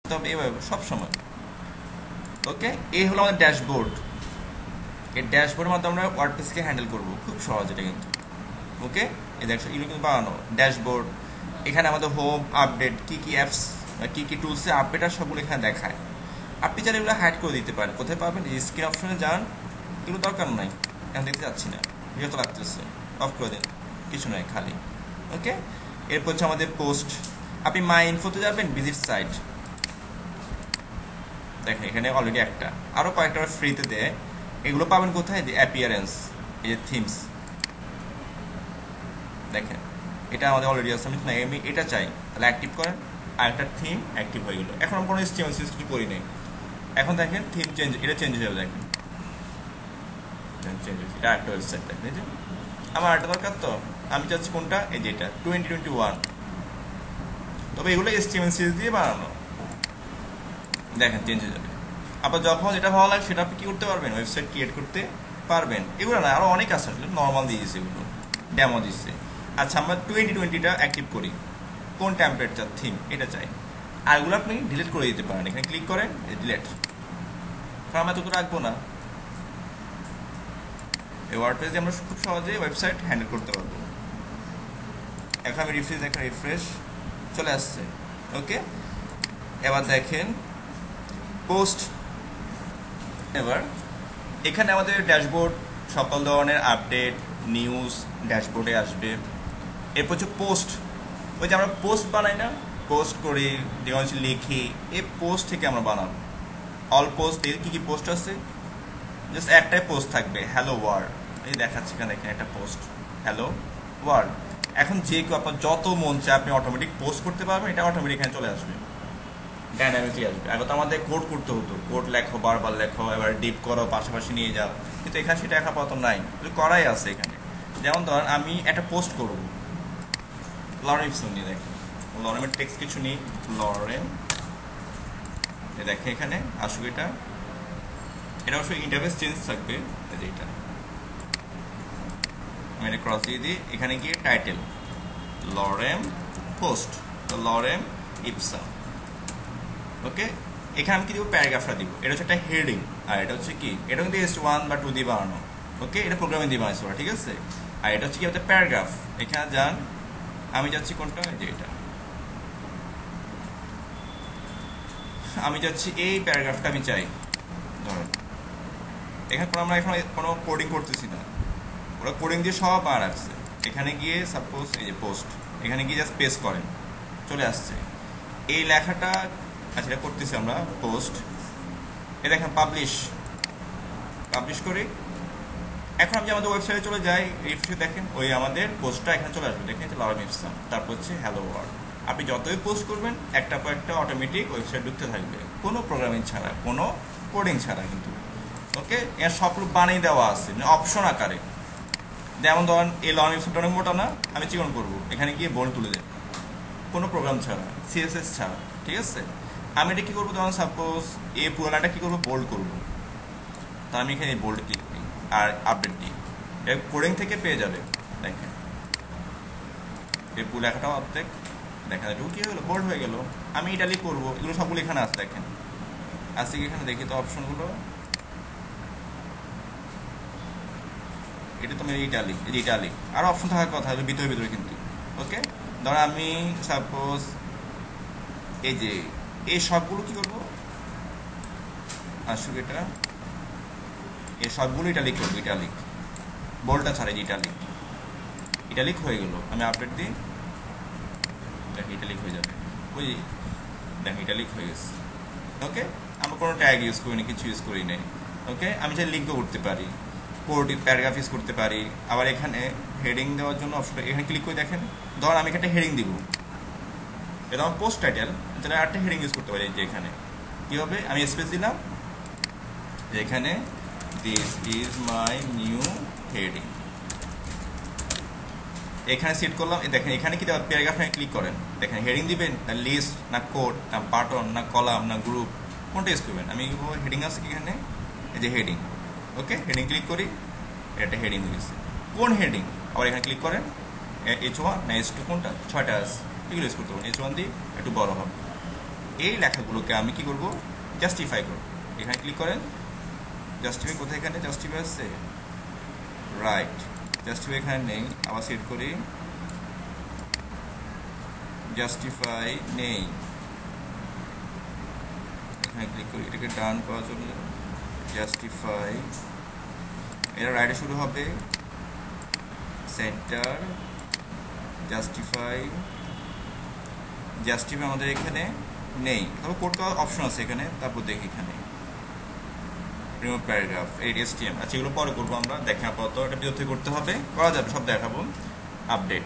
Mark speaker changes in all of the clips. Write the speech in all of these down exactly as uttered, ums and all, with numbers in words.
Speaker 1: তবে এভাবে সবসময়। ওকে, এই হলো আমাদের ড্যাশবোর্ড। এই ড্যাশবোর্ডের মাধ্যমে আমরা ওয়ার্ডপ্রেসকে হ্যান্ডেল করবো খুব সহজ এটা কিন্তু। ওকে, এই দেখো এগুলো কিন্তু বানানো ড্যাশবোর্ড। এখানে আমাদের হোম আপডেট, কী কী অ্যাপস কী কী টুলসে আপডেট আর সবগুলো এখানে দেখায়। আপনি চাইলে এগুলো হাইড করে দিতে পারেন। কোথায় পাবেন? এই স্ক্রিন অপশনে যান, এগুলো দরকার নাই, এখন দেখতে যাচ্ছি না, বিরত লাগতেছে, অফ করে দিন, কিছু নয় খালি। ওকে, এরপর হচ্ছে আমাদের পোস্ট। আপনি মাই ইনফোতে যাবেন, ভিজিট সাইট, দেখেন এখানে অলরেডি একটা, আরও কয়েকটা ফ্রিতে দেয়। এগুলো পাবেন কোথায়? যে অ্যাপিয়ারেন্স, এই যে থিমস, দেখেন এটা আমাদের অলরেডি আছে। আমি আমি এটা চাই, তাহলে অ্যাক্টিভ করেন, আর একটা থিম অ্যাক্টিভ হয়ে গেলো। এখন আমি কোনো স্টিমেল সিরিজ কিছু করি নেই। এখন দেখেন থিম চেঞ্জ, এটা চেঞ্জ হয়ে যাবে, দেখেন চেঞ্জ হয়েছে, এটা একটা ওয়েবসাইট। দেখেন এই যে আমার একটা দরকার, তো আমি চাচ্ছি কোনটা? এই যে এটা টোয়েন্টি টোয়েন্টি ওয়ান। তবে এগুলো এসটিএমএল সিরিজ দিয়ে বানানো, দেখেন চেঞ্জ হয়ে যাবে। আবার যখন যেটা ভালো লাগে সেটা আপনি কী করতে পারবেন? ওয়েবসাইট ক্রিয়েট করতে পারবেন। এগুলো না, আরও অনেক আছে, আসলে নর্মাল দিয়ে দিচ্ছে, এগুলো ডেমো দিচ্ছে। আচ্ছা, আমরা টোয়েন্টি টোয়েন্টিটা অ্যাক্টিভ করি, কোন টেম্পারেচার থিম এটা চাই। আর এগুলো আপনি ডিলিট করে দিতে পারেন, এখানে ক্লিক করেন, ডিলিট। কারণ আমরা তো রাখবো না। এই ওয়ার্ডপ্রেস দিয়ে আমরা খুব সহজেই ওয়েবসাইট হ্যান্ডেল করতে পারবো। এখন আমি রিফ্রেশ দেখেন, রিফ্রেশ চলে আসছে। ওকে, এবার দেখেন পোস্ট। এবার এখানে আমাদের ড্যাশবোর্ড, সকল ধরনের আপডেট নিউজ ড্যাশবোর্ডে আসবে। এরপর হচ্ছে পোস্ট, ওই যে আমরা পোস্ট বানাই না, পোস্ট করি, যেমন লিখি, এই পোস্ট থেকে আমরা বানাবো। অল পোস্ট, এর কী কী পোস্ট আছে? জাস্ট একটাই পোস্ট থাকবে, হ্যালো ওয়ার্ল্ড, এই দেখাচ্ছে এখানে, দেখেন একটা পোস্ট, হ্যালো ওয়ার্ল্ড। এখন যে কেউ আপনার যত মন চায় আপনি অটোমেটিক পোস্ট করতে পারবেন, এটা অটোমেটিক এখানে চলে আসবে, ডাইনামিকলি আসবে। আগে তো আমাদের কোড করতে হতো, কোড লেখো, বারবার লেখো, এবার ডিপ করো, পাশাপাশি নিয়ে যাও, কিন্তু এখানে সেটা এখন পতন নাই, করাই আছে এখানে। যেমন ধরেন আমি একটা পোস্ট করব লরেম ইপসন নিয়ে, দেখেন লরেমের টেক্সট কিছু নেই, লরেম, দেখেন এখানে আসুক, এটা এটা অবশ্যই ইন্টারফেস চেঞ্জ থাকবে। এটা আমি এটা ক্রস দিয়ে দিই, এখানে গিয়ে টাইটেল লরেম পোস্ট, তো লরেম ইপসন। ওকে, এখানে আমি কি দিব? প্যারাগ্রাফটা দিব। এটা হচ্ছে একটা হেডিং, আর এটা হচ্ছে কি, এটা কিন্তু এস ওয়ান বা টু দিয়ে বানানো। ওকে, এটা প্রোগ্রামে দিয়ে বানাইছে ওরা, ঠিক আছে। আর এটা হচ্ছে কি আমাদের প্যারাগ্রাফ। এখানে যান, আমি যাচ্ছি কোনটা? যে এটা আমি যাচ্ছি, এই প্যারাগ্রাফটা আমি চাই। ধরেন এখানে কোনো আমরা এখন কোনো কোডিং করতেছি না, ওরা কোডিং দিয়ে সব আর রাখছে। এখানে গিয়ে সাপোজ এই যে পোস্ট, এখানে গিয়ে জাস্ট পেস্ট করেন, চলে আসছে এই লেখাটা। আচ্ছা, এটা করতেছি আমরা পোস্ট, এ দেখেন পাবলিশ, পাবলিশ করি। এখন আমি আমাদের ওয়েবসাইটে চলে যাই, রিফ্রেশ দেখেন ওই আমাদের পোস্টটা এখানে চলে আসবে, দেখেন লরেম ইপসন, তারপর হচ্ছে হ্যালো ওয়ার্ল্ড। আপনি যতই পোস্ট করবেন একটা পর একটা অটোমেটিক ওয়েবসাইট ঢুকতে থাকবে, কোনো প্রোগ্রামিং ছাড়া, কোনো কোডিং ছাড়া কিন্তু। ওকে, এর সবগুলো বানিয়ে দেওয়া আছে অপশন আকারে। যেমন ধরেন এই লরেম ইপসনটা অনেক মোটা না, আমি চিকন করবো, এখানে গিয়ে বোল্ড তুলে দেব, কোনো প্রোগ্রাম ছাড়া, সিএসএস ছাড়া, ঠিক আছে। আমি এটা কী করবো? ধরুন সাপোজ এই পুরোনাটা কী করবো? বোল্ড করবো, তো আমি এখানে বোল্ড ক্লিক করি আর আপডেট দিই, এর কোডিং থেকে পেয়ে যাবে। দেখেন এই পুরো লেখাটাও অর্ধেক, দেখা যায় কী হলো, বোল্ড হয়ে গেল। আমি ইটালি করবো, এগুলো সবগুলো এখানে আছে, দেখেন আসছে কি এখানে, দেখি তো অপশনগুলো, এটা তো মেরে ইটালি, এই যে ইটালি, আরও অপশন থাকার কথা ভিতরে ভিতরে কিন্তু। ওকে, ধরো আমি সাপোজ এই যে এই সবগুলো কী করবো? আসুক এটা, এই সবগুলো ইটালিক করবো, ইটালিক, বোল্ডটা ছাড়া যে ইটালিক, ইটালিক হয়ে গেল। আমি আপডেট দিই, দেখ ইটালিক হয়ে যাবে, ওই দেখ ইটালিক হয়ে গেছে। ওকে, আমরা কোনো ট্যাগ ইউজ করিনি, কিছু ইউজ করি নাই। ওকে, আমি চাই লিঙ্কও করতে পারি, কোড প্যারাগ্রাফ ইউজ করতে পারি। আবার এখানে হেডিং দেওয়ার জন্য অপশন, এখানে ক্লিক করে দেখেন, ধর আমি একটা হেডিং দিব, এটা আমার পোস্ট টাইটেল, তাহলে একটা হেডিং ইউজ করতে পারি। যে এখানে কী হবে? আমি স্পেস দিলাম, এখানে this is my new heading, এখানে সেট করলাম। দেখেন এখানে কি দেওয়া, প্যারাগ্রাফে ক্লিক করেন, দেখেন হেডিং দিবেন না লিস্ট, না কোড, না বাটন, না কলাম, না গ্রুপ, কোনটা ইউজ করবেন? আমি হেডিং আছে কি এখানে, এই যে হেডিং। ওকে, হেডিং ক্লিক করি, এটা হেডিং হয়ে গেছে। কোন হেডিং? আবার এখানে ক্লিক করেন, এইচ ওয়ান না এইচ টু, কোনটা? ছয়টা আছে, এগুলো ইউজ করতে পারেন। এইচ ওয়ান দিয়ে একটু বড় হবে, এই লেখাগুলোকে আমি কি করব, জাস্টিফাই করব। এখানে ক্লিক করেন, জাস্টিফাই কোথায়, এখানে জাস্টিফাই আছে, রাইট, জাস্টিফাই এখানে নেই, আবার সেট করি, জাস্টিফাই নেই, এখানে ক্লিক করি, এটাকে ডান করার জন্য জাস্টিফাই, এটা রাইটে শুরু হবে, সেন্টার, জাস্টিফাই, জাস্টিফাই আমাদের এখানে নেই, তবে কোড করার অপশন আছে এখানে। তারপর দেখি এখানে রিমুভ প্যারাগ্রাফ, এইট এস টি এম, আচ্ছা এগুলো পরে করবো আমরা, দেখেন আপাতত এটা ভিতর থেকে করতে হবে, করা যাবে, সব দেখাবো। আপডেট,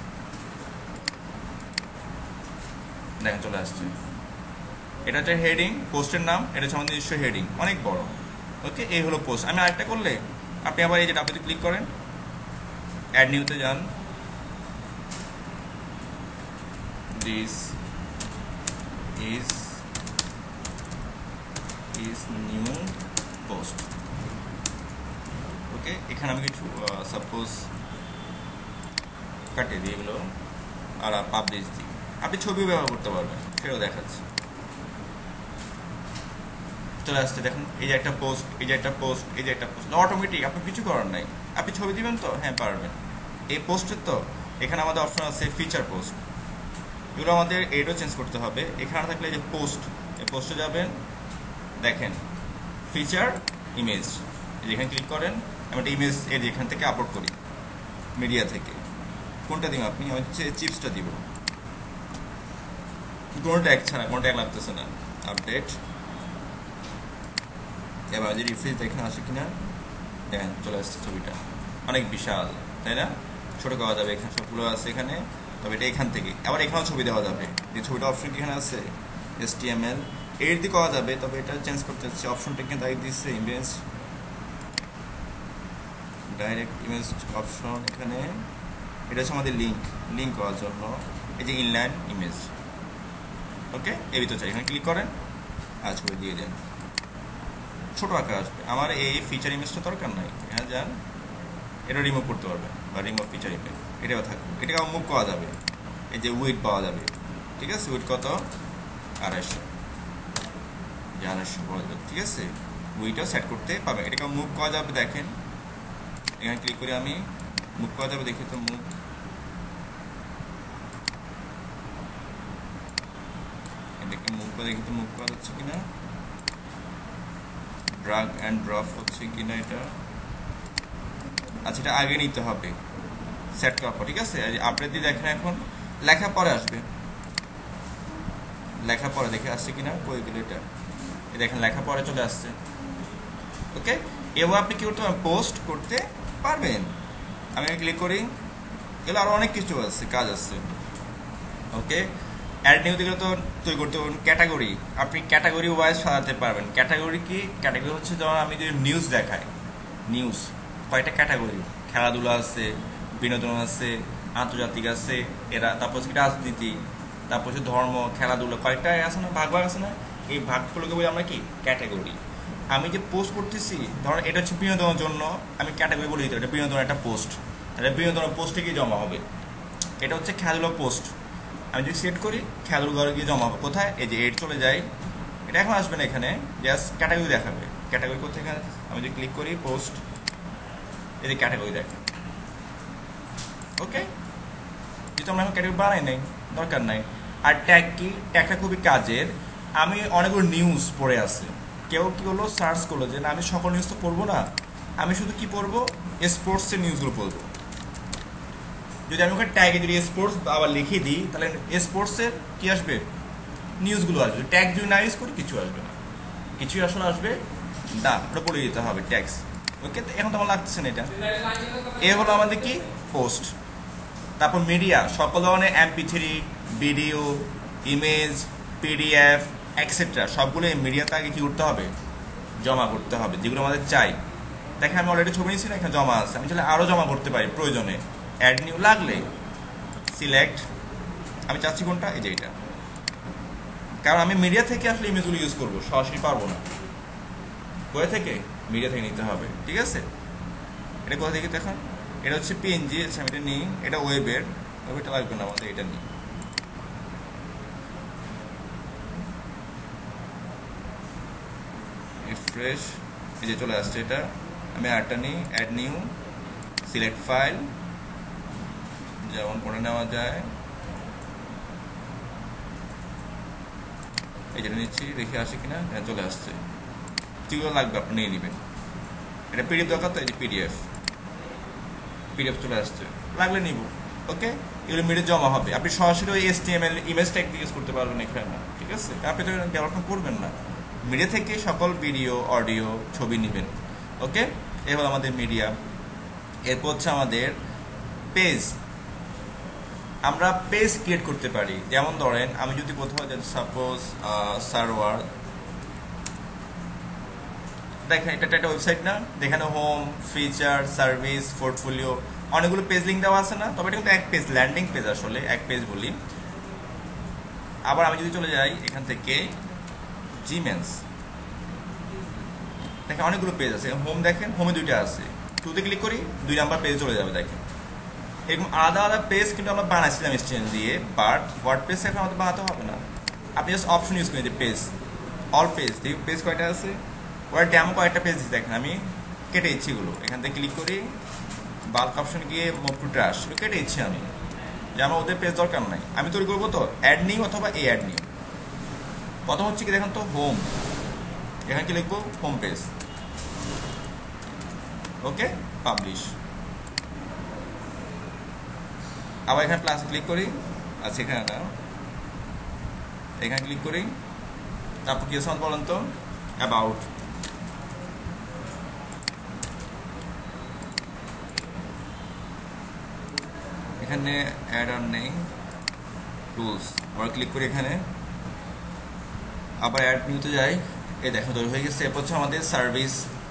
Speaker 1: দেখেন চলে আসছে, এটা হচ্ছে হেডিং, পোস্টের নাম, এটা হচ্ছে আমাদের নিজস্ব হেডিং, অনেক বড়। ওকে, এই হলো পোস্ট। আমি আরেকটা করলে আপনি আবার এই যে ডাব্লিউতে ক্লিক করেন, অ্যাড নিউতে যান, this is is new post. Okay, এখানে আমি কিছু সাপোজ কাটিয়ে দিই এগুলো, আর পাবলিশ দিই, আপনি ছবিও ব্যবহার করতে পারবেন, সেটাও দেখাচ্ছি। চলে আসছে, দেখুন এই যে একটা পোস্ট, এই যে একটা পোস্ট, এই যে একটা পোস্ট, অটোমেটিক, আপনি কিছু করার নাই। আপনি ছবি দিবেন তো, হ্যাঁ পারবেন। এই পোস্টের তো এখানে আমাদের অপশন আছে ফিচার পোস্ট, এগুলো আমাদের এটাও চেঞ্জ করতে হবে। এখানে থাকলে যে পোস্ট, এই পোস্টে যাবেন, দেখেন ফিচার ইমেজ, এখানে ক্লিক করেন, আমি একটা ইমেজ এই যে এখান থেকে আপলোড করি মিডিয়া থেকে, কোনটা দিব আপনি, আমি হচ্ছে চিপসটা দিব, কোনো ট্যাগ ছাড়া, কোনো ট্যাগ লাগতেছে না। আপডেট, এবার যদি রিফ্রেশ দেখেন আসে কিনা, দেখেন চলে আসছে, ছবিটা অনেক বিশাল, তাই না? ছোটো করা যাবে, এখানে সবগুলো আছে এখানে, তবে এটা এখান থেকে আবার এখানেও ছবি দেওয়া যাবে, যে ছবিটা অপশন এখানে আছে এস টি এম এল, এর দিয়ে করা যাবে, তবে এটা চেঞ্জ করতে হচ্ছে, অপশনটা কিন্তু তাই দিচ্ছে ইমেজ, ডাইরেক্ট ইমেজ অপশন এখানে, এটা হচ্ছে আমাদের লিঙ্ক, লিঙ্ক করার জন্য, এই যে ইনলাইন ইমেজ। ওকে, এই ভিতরে চাই, এখানে ক্লিক করেন আর ছবি দিয়ে দেন, ছোটো আকার আসবে। আমার এই ফিচার ইমেজটা দরকার নাই, এখানে যান, এটা রিমুভ করতে পারবেন, বা রিমুভ ফিচার ইমেজ, এটাও থাকবে, এটাকে মুভ করা যাবে, এই যে উইড পাওয়া যাবে, ঠিক আছে, উইড কত, আড়াইশো, যে আড়াইশো পাওয়া যাবে, ঠিক আছে, উইডটাও সেট করতে পারবেন, এটাকে মুভ করা যাবে, দেখেন এখানে ক্লিক করে আমি মুভ করা যাবে, দেখি তো মুভ, এটাকে মুভ করে দেখি তো মুভ করা যাচ্ছে কিনা, ড্রাগ অ্যান্ড ড্রপ হচ্ছে কিনা এটা, আচ্ছা এটা আগে নিতে হবে সেট করার পর, ঠিক আছে। আপডেট দিয়ে দেখেন, এখন লেখা পরে আসবে, লেখা পরে দেখে আসছে কিনা, কই গেল এটা, এই দেখেন লেখা পরে চলে আসছে। ওকে, এবার আপনি কি করতে পারবেন, পোস্ট করতে পারবেন। আমি ক্লিক করি, এগুলো আরও অনেক কিছু আছে, কাজ আছে। ওকে, অ্যাড নিউ দিকে তো তৈরি করতে পারবেন। ক্যাটাগরি, আপনি ক্যাটাগরি ওয়াইজ সাজাতে পারবেন। ক্যাটাগরি কি, ক্যাটাগরি হচ্ছে যেমন আমি যদি নিউজ দেখাই, নিউজ কয়টা ক্যাটাগরি, খেলাধুলা আছে, বিনোদন আছে, আন্তর্জাতিক আছে, এরা তারপর হচ্ছে রাজনীতি, তারপর হচ্ছে ধর্ম, খেলাধুলা, কয়েকটা আছে না, ভাগ ভাগ আছে না, এই ভাগগুলোকে বলি আমরা কি, ক্যাটাগরি। আমি যে পোস্ট করতেছি, ধরুন এটা হচ্ছে বিনোদনের জন্য, আমি ক্যাটাগরি বলে দিতে, এটা বিনোদনের একটা পোস্ট, তাহলে বিনোদনের পোস্টে গিয়ে জমা হবে। এটা হচ্ছে খেলাধুলা পোস্ট, আমি যদি সেট করি খেলাধুলা গিয়ে জমা হবে কোথায়, এই যে এড চলে যাই, এটা এখন আসবে না, এখানে জাস্ট ক্যাটাগরি দেখাবে। ক্যাটাগরি কোথায়, এখানে আমি যদি ক্লিক করি পোস্ট, এই যে ক্যাটাগরি দেখে। ওকে, যেহেতু আমরা এখন ক্যাটাগরি বানাই নাই, দরকার নাই। আর ট্যাগ কি, ট্যাগটা খুবই কাজের। আমি অনেকগুলো নিউজ পড়ে আছে, কেউ কী হলো সার্চ করলো যে না আমি সকল নিউজ তো পড়বো না, আমি শুধু কি পড়বো, স্পোর্টসের নিউজগুলো পড়বো। যদি আমি ওখানে ট্যাগে যদি স্পোর্টস আবার লিখে দিই, তাহলে স্পোর্টসের কি আসবে, নিউজগুলো আসবে। ট্যাগ যদি না ইউজ করি কিছু আসবে না, কিছুই আসলে আসবে না, ওটা বলে দিতে হবে ট্যাগস। ওকে, এখন তো আমার লাগতেছে না এটা। এ হলো আমাদের কি, পোস্ট। তারপর মিডিয়া, সকল ধরনের MP three, video, image, PDF etcetera সবগুলো এই মিডিয়াতে আগে কী করতে হবে, জমা করতে হবে, যেগুলো আমাদের চাই। দেখেন আমি অলরেডি ছবি নিয়েছি না, এখানে জমা আছে, আমি চাইলে আরও জমা করতে পারি প্রয়োজনে। অ্যাড নিউ লাগলে সিলেক্ট, আমি চাচ্ছি কোনটা, এই যে এটা, কারণ আমি মিডিয়া থেকে আসলে ইমেজগুলো ইউজ করবো, সরাসরি পারবো না, কোথা থেকে, মিডিয়া থেকে নিতে হবে, ঠিক আছে। এটা কোথা থেকে দেখেন, এটা হচ্ছে পিএনজি, আচ্ছা আমি এটা নিই, এটা ওয়েবের, ওয়েবটা লাগবে না আমাদের, এটা নিই। রিফ্রেশ, এই যে চলে আসছে। এটা আমি আরটা নিই, অ্যাড নিউ, সিলেক্ট ফাইল, যেমন করে নেওয়া যায় এই যেটা নিচ্ছি, রেখে আসে কিনা, হ্যাঁ চলে আসছে। যেগুলো লাগবে আপনি নিয়ে নেবেন। এটা পিডিএফ দরকার তো এই যে পিডিএফ পিডিএফ চলে আসছে, লাগলে নিব। ওকে, এগুলো মিডিয়া জমা হবে। আপনি সরাসরি ওই এইচটিএমএল ইমেজ ট্যাগ দিয়ে ইউজ করতে পারবেন এখানে, ঠিক আছে? আপনি তো ডেভেলপমেন্ট করবেন না, মিডিয়া থেকে সকল ভিডিও, অডিও, ছবি নেবেন। ওকে, এই হলো আমাদের মিডিয়া। এরপর হচ্ছে আমাদের পেজ। আমরা পেজ ক্রিয়েট করতে পারি। যেমন ধরেন আমি যদি কোথাও যাই, সাপোজ সার্ভার, দেখেন এটা একটা ওয়েবসাইট না, যেখানে হোম, ফিচার, সার্ভিস, পোর্টফোলিও অনেকগুলো পেজ লিঙ্ক দেওয়া আছে না? তবে এটা কিন্তু এক পেজ, ল্যান্ডিং পেজ, আসলে এক পেজ বলি। আবার আমি যদি চলে যাই এখান থেকে জিমেন্স, দেখেন অনেকগুলো পেজ আছে। হোম দেখেন, হোমে দুইটা আছে, টুতে ক্লিক করি দুই নাম্বার পেজ চলে যাবে। দেখেন এরকম আলাদা আলাদা পেজ কিন্তু আমরা বানাইছিলাম স্ট্যান্ড দিয়ে, বাট ওয়ার্ডপ্রেসে এখন আমাদের বানাতে হবে না। আপনি জাস্ট অপশন ইউজ করেন যে পেজ, অল পেজ, দেখুন পেজ কয়টা আছে, ওরা ড্যামো কয়েকটা পেজ দেখেন আমি কেটে দিচ্ছি এগুলো। এখান থেকে ক্লিক করি, বাল্ক অপশন গিয়ে মুভ টু ট্রাশ, কেটে দিচ্ছি আমি, যে আমার ওদের পেজ দরকার নাই। আমি তৈরি করবো তো অ্যাড নিউ অথবা এই অ্যাড নিউ। প্রথম হচ্ছে কি দেখেন তো হোম, এখানে কি লিখবো, হোম পেজ। ওকে, পাবলিশ। আবার এখানে প্লাস ক্লিক করি, আচ্ছা এখানে না, এখানে ক্লিক করি, তারপর কি আছে বলেন তো, অ্যাবাউট। এখানে অ্যাড আর নেই, টুলস, আবার ক্লিক করি এখানে, আবার অ্যাড নিউতে যাই, এই দেখো তৈরি হয়ে গেছে। এরপর হচ্ছে আমাদের সার্ভিস,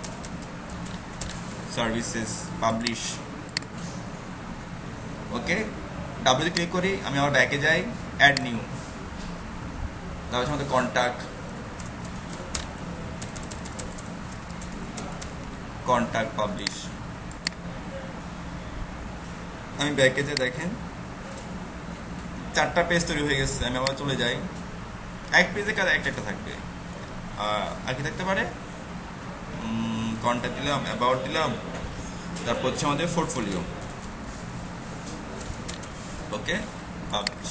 Speaker 1: সার্ভিসেস, পাবলিশ। ওকে, ডাব্লিউতে ক্লিক করি, আমি আবার ব্যাকে যাই, অ্যাড নিউ, তারপর হচ্ছে আমাদের কন্ট্যাক্ট, কন্ট্যাক্ট, পাবলিশ। আমি ব্যাকে যাই, দেখেন চারটা পেজ তৈরি হয়ে গেছে। আমি আবার চলে যাই, এক পেজে কাজ একটা একটা থাকবে, আর কি থাকতে পারে, কন্ট্যাক্ট দিলাম, অ্যাবাউট দিলাম, তারপর হচ্ছে আমাদের পোর্টফোলিও। ওকে, পাবলিশ।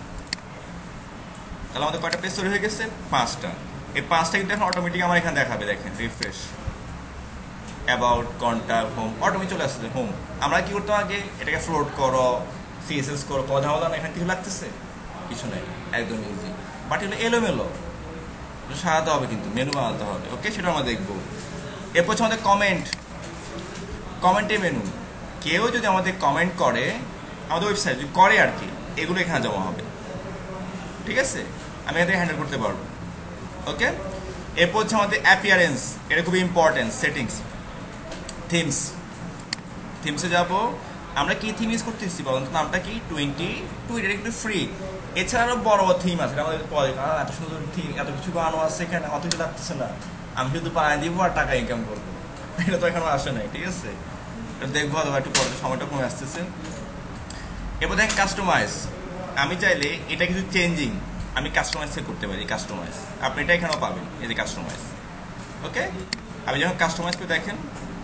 Speaker 1: তাহলে আমাদের কয়টা পেজ তৈরি হয়ে গেছে, পাঁচটা। এই পাঁচটা কিন্তু এখন অটোমেটিক আমার এখানে দেখাবে, দেখেন refresh, about, contact, home, automatic চলে আসছে হোম। আমরা কি করতাম আগে, এটাকে ফ্লোট করো, সিএসএস করো, কথা বলা না, এখানে কিছু লাগতেছে, কিছু নেই, একদম ইজি। বাট এগুলো এলোমেলো, সাজাতে হবে, কিন্তু মেনু বানাতে হবে। ওকে, সেটা আমরা দেখবো। এরপর হচ্ছে আমাদের কমেন্ট, কমেন্টে মেনু। কেউ যদি আমাদের কমেন্ট করে আমাদের ওয়েবসাইট যদি করে আর কি, এগুলো এখানে জমা হবে, ঠিক আছে? আমি এদের হ্যান্ডেল করতে পারবো। ওকে, এরপর হচ্ছে আমাদের অ্যাপিয়ারেন্স, এটা খুবই ইম্পর্টেন্ট। সেটিংস, থিমস, থিমসে যাবো। আমরা কি থিম ইউজ করতেছি বলুন তো, নামটা কি, টোয়েন্টি টু, এটা কিন্তু ফ্রি। এছাড়া আরও বড় বড় থিম আছে আমাদের পরে, কারণ এত সুন্দর থিম, এত কিছু বানানো আছে এখানে, অত কিছু লাগতেছে না। আমি শুধু বানিয়ে দিব আর টাকা ইনকাম করবো, এটা তো এখনো আসে নাই, ঠিক আছে? এটা দেখবো হয়তো একটু পরে, সময়টা কমে আসতেছে। এরপর দেখেন কাস্টমাইজ। আমি চাইলে এটা কিছু চেঞ্জিং আমি কাস্টমাইজ করতে পারি, কাস্টমাইজ। আপনি এটা এখানেও পাবেন, এই যে কাস্টমাইজ। ওকে, আমি যখন কাস্টমাইজ করে দেখেন,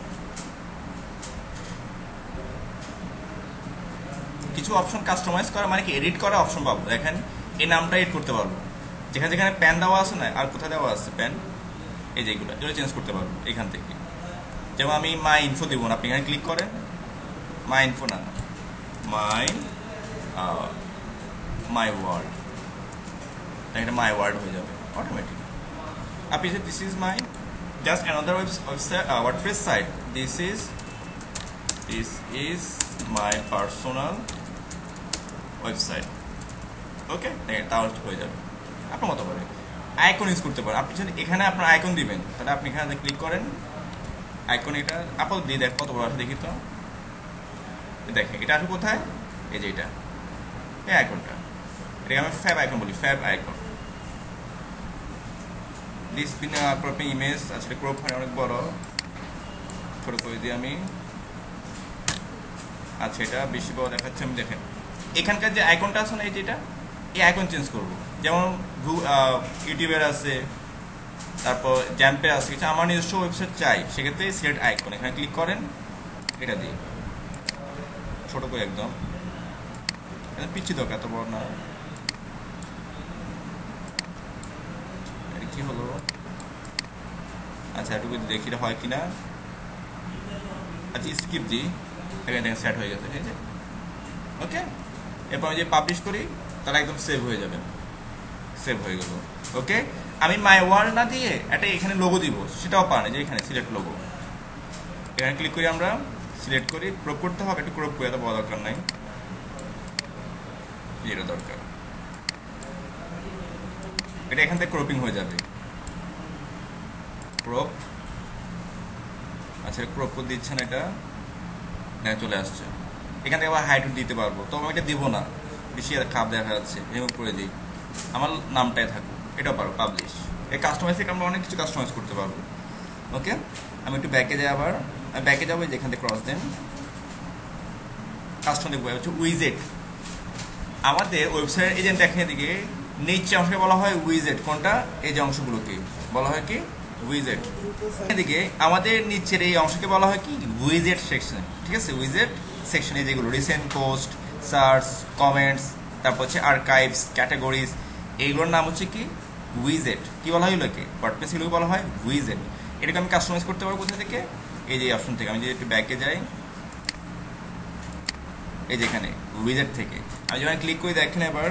Speaker 1: কিছু অপশন কাস্টমাইজ করা মানে কি, এডিট করা অপশন পাবো। দেখেন এই নামটা এডিট করতে পারবো, যেখানে যেখানে প্যান দেওয়া আছে না, আর কোথায় দেওয়া আছে প্যান, এই যে এগুলো এগুলো চেঞ্জ করতে পারবো এখান থেকে। যেমন আমি মাই ইনফো দিব না, আপনি এখানে ক্লিক করেন, মাই ইনফো না, মাই মাই ওয়ার্ড, এটা মাই ওয়ার্ড হয়ে যাবে অটোমেটিক। আপনি যে this is my just another website, WordPress site, this is this is my personal website. Okay, তাহলে হয়ে যাবে আপনার মতো করে। আইকন ইউজ করতে পারেন আপনি, যদি এখানে আপনার আইকন দিবেন, তাহলে আপনি এখানে ক্লিক করেন, আইকন এটা আপাতত দিয়ে দেখ কত বড় আছে দেখি তো। দেখেন এটা আসলে কোথায়, এই যে এটা, এই আইকনটা, এটাকে আমি ফ্যাব আইকন বলি, favicon. This been cropping image, আসলে ক্রপ হয় অনেক বড়, ছোট করে দিই আমি। আচ্ছা, এটা বেশি বড় দেখাচ্ছে, আমি দেখেন এখানকার যে আইকনটা আছে না, এই যেটা, এই আইকন চেঞ্জ করবো। যেমন ইউটিউবের আছে, তারপর জ্যাম্পে আছে কিছু আমার নিজস্ব ওয়েবসাইট চাই, সেক্ষেত্রে সিলেক্ট আইকন এখানে ক্লিক করেন, এটা দিয়ে ছোট করে একদম পিচ্ছি দরকার, এত বড় না। এটা কি হলো, আচ্ছা এটুকু দেখি এটা হয় কিনা। আচ্ছা স্কিপ দিই, এখানে দেখেন সেট হয়ে গেছে, ঠিক আছে ওকে। এরপর আমি যে পাবলিশ করি তারা একদম সেভ হয়ে যাবে, সেভ হয়ে গেল ওকে। আমি মাই ওয়ার্ল্ড না দিয়ে একটা এখানে লোগো দিব, সেটাও পান, যে এখানে সিলেক্ট লোগো, এখানে ক্লিক করি, আমরা সিলেক্ট করি, ক্রপ করতে হবে, একটু ক্রপ করে, এত বড় দরকার নাই, এটা দরকার, এটা এখান থেকে ক্রপিং হয়ে যাবে, ক্রপ। আচ্ছা ক্রপ করে দিচ্ছেন, এটা চলে আসছে, এখান থেকে আবার হাইট দিতে পারবো, তো আমি এটা দিব না, বেশি খাপ দেখা যাচ্ছে, রিমুভ করে দিই, আমার নামটাই থাকবো, এটাও পারবো পাবলিশ। এই কাস্টমাইজ থেকে আমরা অনেক কিছু কাস্টমাইজ করতে পারবো ওকে। আমি একটু ব্যাকে যাই, আবার আমি ব্যাকে যাবো, যেখান থেকে ক্রস দেন কাস্টমার দেখবো, হচ্ছে উইজেট। আমাদের ওয়েবসাইট এজেন্ট দেখেন এদিকে নিচে অংশকে বলা হয় উইজেট, কোনটা, এই যে অংশগুলোকে বলা হয় কি উইজেট। এদিকে আমাদের নিচের এই অংশকে বলা হয় কি উইজেট সেকশন, ঠিক আছে। উইজেট সেকশনে যেগুলো রিসেন্ট পোস্ট, সার্চ, কমেন্টস, তারপর হচ্ছে আর্কাইভস, ক্যাটাগরিজ, এইগুলোর নাম হচ্ছে কি উইজেট। কি বলা হয় এগুলোকে, ওয়ার্ডপ্রেস এগুলোকে বলা হয় উইজেট। এটাকে আমি কাস্টমাইজ করতে পারবো কোথা থেকে, এই যে অপশন থেকে। আমি যদি একটু ব্যাকে যাই, এই যেখানে উইজেট থেকে আমি যখন ক্লিক করি দেখেন, এবার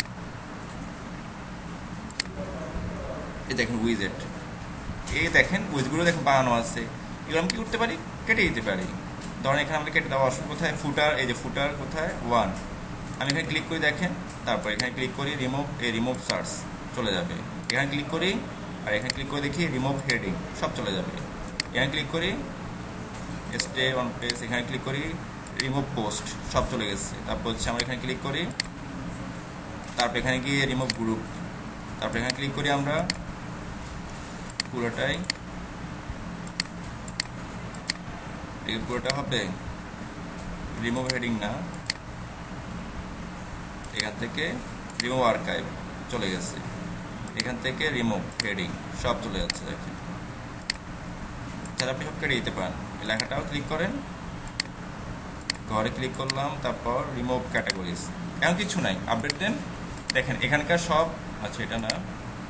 Speaker 1: এই দেখেন উইজেট, এই দেখেন উইজগুলো দেখেন বানানো আছে, এগুলো আমি কি করতে পারি, কেটে দিতে পারি। ধরেন এখানে আমাদের কেটে দেওয়া অপশন কোথায়, ফুটার, এই যে ফুটার কোথায় ওয়ান, আমি এখানে ক্লিক করি দেখেন, তারপর এখানে ক্লিক করি রিমুভ, এই রিমুভ সার্চ চলে যাবে, এখানে ক্লিক করি, আর এখানে ক্লিক করে দেখি রিমুভ হেডিং, সব চলে যাবে। এখানে ক্লিক করি স্টে অন পেজ, এখানে ক্লিক করি রিমুভ পোস্ট, সব চলে গেছে। তারপর হচ্ছে আমরা এখানে ক্লিক করি, তারপর এখানে গিয়ে রিমুভ গ্রুপ, তারপর এখানে ক্লিক করি আমরা পুরোটাই, পুরোটা হবে রিমুভ হেডিং না, এখান থেকে রিমুভ আর্কাইভ চলে গেছে, এখান থেকে রিমুভ হেডিং সব চলে যাচ্ছে দেখেন। তাহলে আপনি সব কেটে দিতে পারেন। এই লেখাটাও ক্লিক করেন, ঘরে ক্লিক করলাম, তারপর রিমুভ ক্যাটাগরিজ, এমন কিছু নাই, আপডেট দেন, দেখেন এখানকার সব, আচ্ছা এটা না,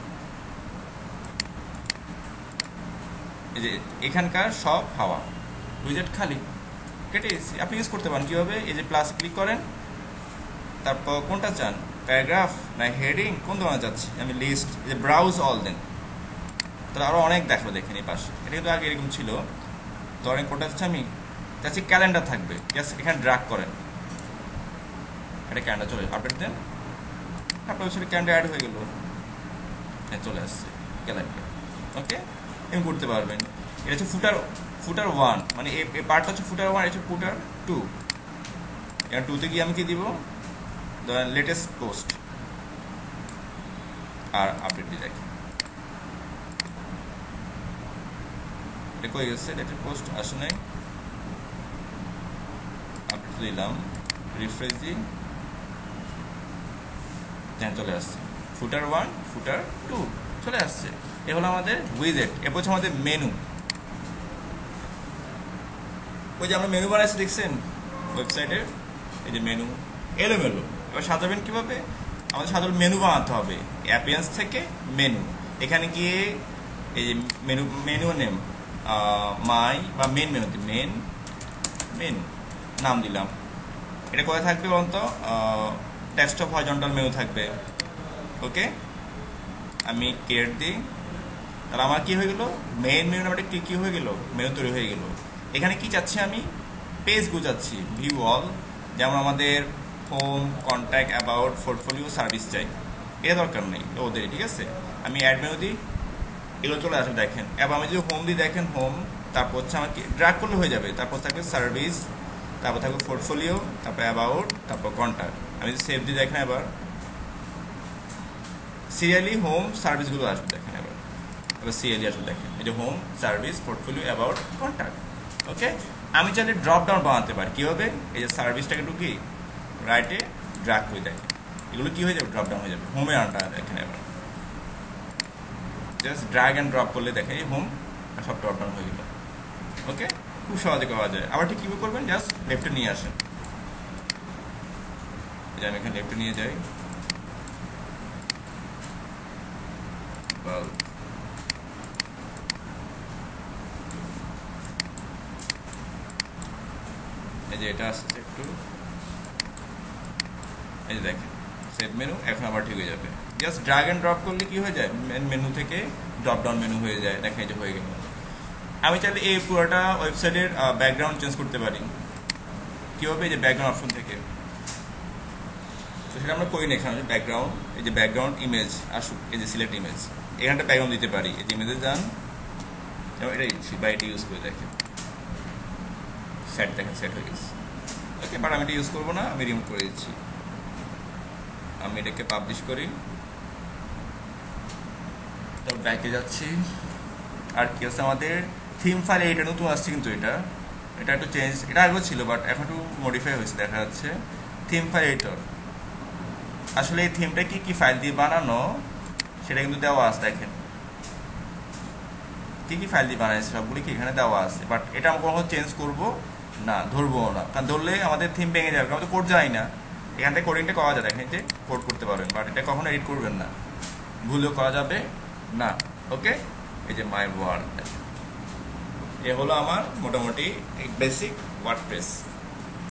Speaker 1: এই যে এখানকার সব হাওয়া, উইজেট খালি কেটে এসেছি। আপনি ইউজ করতে পারেন কীভাবে, এই যে প্লাস ক্লিক করেন, তারপর কোনটা চান, প্যারাগ্রাফ না হেডিং, কোন ধরনের যাচ্ছে, আমি লিস্ট, এই যে ব্রাউজ অল দেন, তাহলে আরও অনেক দেখো দেখেন এই পাশে। এটা কিন্তু আগে এরকম ছিল, ধরেন কোনটা যাচ্ছে, আমি যাচ্ছি ক্যালেন্ডার থাকবে, জাস্ট এখানে ড্রাগ করেন, এটা ক্যালেন্ডার চলে, আপডেট দেন, আপনার ওয়েবসাইটে ক্যালেন্ডার অ্যাড হয়ে গেল, হ্যাঁ চলে আসছে ক্যালেন্ডার ওকে। এমনি করতে পারবেন। এটা হচ্ছে ফুটার, ফুটার ওয়ান, মানে এই পার্টটা হচ্ছে ফুটার ওয়ান, এটা হচ্ছে ফুটার টু। এবার টুতে গিয়ে আমি কি দিব, ধরেন লেটেস্ট পোস্ট, আর আপডেট দিয়ে দেখি এটা কই গেছে, লেটেস্ট পোস্ট আসে নাই, আপডেট দিলাম, রিফ্রেশ দিই, হ্যাঁ চলে আসছে ফুটার ওয়ান, ফুটার টু চলে আসছে। এ হলো আমাদের উইজেট। এরপর হচ্ছে আমাদের মেনু, ওই যে আমরা মেনু বানাইছি দেখছেন ওয়েবসাইটের, এই যে মেনু এলোমেলো, এবার সাজাবেন কীভাবে, আমাদের সাধারণ মেনু বানাতে হবে, অ্যাপিয়ান্স থেকে মেনু, এখানে গিয়ে এই যে মেনু, মেনু নেম মাই বা মেন মেনুতে, মেন মেনু নাম দিলাম, এটা কোথায় থাকবে বলুন তো, ডেস্কটপ হরিজন্টাল মেনু থাকবে ওকে। আমি কেয়ার দিই, তাহলে আমার কি হয়ে গেল, মেইন মেনু নামটা কি কি হয়ে গেল, মেনু তৈরি হয়ে গেল। এখানে কি চাচ্ছি আমি, পেজ বোঝাচ্ছি, ভিউ অল, যেমন আমাদের home, contact, about, portfolio, service চাই, এটা দরকার নেই ওদের, ঠিক আছে। আমি অ্যাড মেনু দিই, এগুলো চলে আসবে দেখেন। এবার আমি যদি হোম দিই দেখেন হোম, তারপর হচ্ছে আমাকে ড্র্যাগ করলে হয়ে যাবে, তারপর থাকবে সার্ভিস, তারপর থাকবে পোর্টফোলিও, তারপর অ্যাবাউট, তারপর কন্ট্যাক্ট। আমি যদি সেভ দিই দেখেন, এবার সিরিয়ালি হোম সার্ভিসগুলো আসবে দেখেন, এবার এবার সিরিয়ালি আসবে দেখেন, এই যে home, service, portfolio, about, contact okay. আমি চাইলে ড্রপ ডাউন বানাতে পারি, কী হবে, এই যে সার্ভিসটাকে ঢুকি রাইটে ড্র্যাগ করে দেখেন, এগুলো কী হয়ে যাবে, ড্রপ ডাউন হয়ে যাবে, হোমে আনটা দেখেন। এবার জাস্ট ড্র্যাগ অ্যান্ড ড্রপ করলে দেখে হোম সব ড্রপ ডাউন হয়ে গেল। ওকে, খুব সহজে করা যায়। আবার ঠিক কীভাবে করবেন, জাস্ট লেফটে নিয়ে আসেন। আমি এখানে লেফটে নিয়ে যাই, এই যে এটা আসছে একটু, এই যে দেখেন সেভ মেনু এখন আবার ঠিক হয়ে যাবে। জাস্ট ড্র্যাগ অ্যান্ড ড্রপ করলে কি হয়ে যায়, মেন মেনু থেকে ড্রপ ডাউন মেনু হয়ে যায়। দেখেন এই যে হয়ে গেল। আমি চাইলে এই পুরোটা ওয়েবসাইটের ব্যাকগ্রাউন্ড চেঞ্জ করতে পারি। কীভাবে, এই যে ব্যাকগ্রাউন্ড অপশন থেকে, তো সেটা আমরা করি না। এখানে ব্যাকগ্রাউন্ড, এই যে ব্যাকগ্রাউন্ড ইমেজ আসুক, এই যে সিলেক্ট ইমেজ, এখানটা ব্যাকগ্রাউন্ড দিতে পারি। এই যে ইমেজে যান, এটা বা এটা ইউজ করে দেখেন সেট, দেখেন সেট হয়ে গেছে। ওকে, বাট আমি এটা ইউজ করবো না, আমি রিমুভ করে দিচ্ছি। আমি এটাকে পাবলিশ করি, তো ব্যাকে যাচ্ছি। আর কি আছে আমাদের থিম ফাইল, এটা নতুন আসছে কিন্তু এটা এটা একটু চেঞ্জ, এটা আগেও ছিল বাট এখন একটু মডিফাই হয়েছে দেখা যাচ্ছে। থিম ফাইল এডিটর, আসলে এই থিমটা কি কি ফাইল দিয়ে বানানো সেটা কিন্তু দেওয়া আছে। দেখেন কি কি ফাইল দিয়ে বানাইছে সবগুলি কি এখানে দেওয়া আছে, বাট এটা আমরা কখনো চেঞ্জ করবো না, ধরবো না, কারণ ধরলে আমাদের থিম ভেঙে যাবে। আমরা তো কোড যাই না, এখান থেকে কোডিংটা করা যায়। দেখেন যে কোড করতে পারবেন, বাট এটা কখনো এডিট করবেন না, ভুলেও করা যাবে না। ওকে, এই যে মাই ওয়ার্ড, এ হলো আমার মোটামুটি বেসিক ওয়ার্ডপ্রেস।